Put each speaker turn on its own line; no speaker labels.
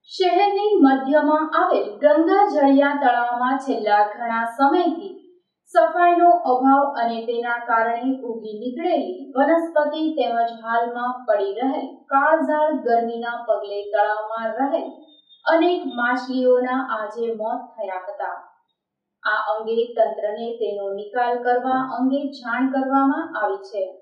શહેરની મધ્યમાં આવેલ ગંગાજળિયા તળાવમાં છેલ્લા ઘણા સમયથી સફાઈનો અભાવ અને તેના કારણે ઉગી નીકળેલી વનસ્પતિ તેમજ હાલમાં પડી રહેલ કાળઝાળ ગરમીના પગલે તળાવમાં રહેલ અનેક માછલીઓના આજે મોત થયા હતા। આ અંગે તંત્રને તેનો નિકાલ કરવા અંગે જાણ કરવામાં આવી છે।